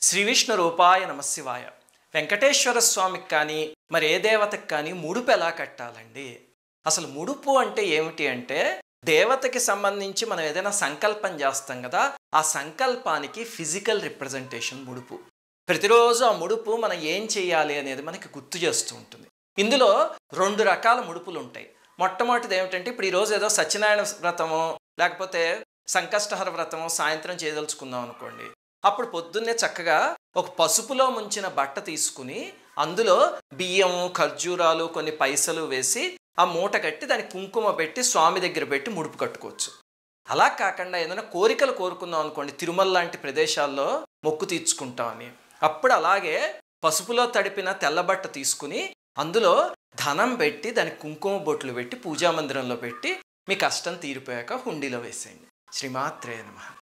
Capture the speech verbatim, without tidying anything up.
శ్రీ విష్ణు రూపాయ నమశివాయ. వెంకటేశ్వర స్వామికి కానీ మరి ఏ దేవతకి కానీ ముడుపు ఎలా కట్టాలండి? అసలు ముడుపు అంటే ఏమిటి అంటే, దేవతకి సంబంధించి మనం ఏదైనా సంకల్పం చేస్తాం కదా, ఆ సంకల్పానికి ఫిజికల్ రిప్రజెంటేషన్ ముడుపు. ప్రతిరోజు ఆ ముడుపు మనం ఏం చేయాలి అనేది మనకి గుర్తు చేస్తూ ఉంటుంది. ఇందులో రెండు రకాల ముడుపులు ఉంటాయి. మొట్టమొదటిది ఏమిటంటే, ఇప్పుడు ఈరోజు ఏదో సత్యనారాయణ వ్రతమో లేకపోతే సంకష్టహర వ్రతమో సాయంత్రం చేయదలుచుకుందాం అనుకోండి. అప్పుడు పొద్దున్నే చక్కగా ఒక పసుపులో ముంచిన బట్ట తీసుకుని అందులో బియ్యము, ఖర్జూరాలు, కొన్ని పైసలు వేసి ఆ మూట కట్టి దానికి కుంకుమ పెట్టి స్వామి దగ్గర పెట్టి ముడుపు కట్టుకోవచ్చు. అలా కాకుండా ఏదైనా కోరికలు కోరుకుందాం అనుకోండి, తిరుమల లాంటి ప్రదేశాల్లో మొక్కు తీర్చుకుంటామని, అప్పుడు అలాగే పసుపులో తడిపిన తెల్లబట్ట తీసుకుని అందులో ధనం పెట్టి దానికి కుంకుమ బొట్లు పెట్టి పూజా మందిరంలో పెట్టి మీ కష్టం తీరిపోయాక హుండీలో వేసేయండి. శ్రీమాత్రే నమః.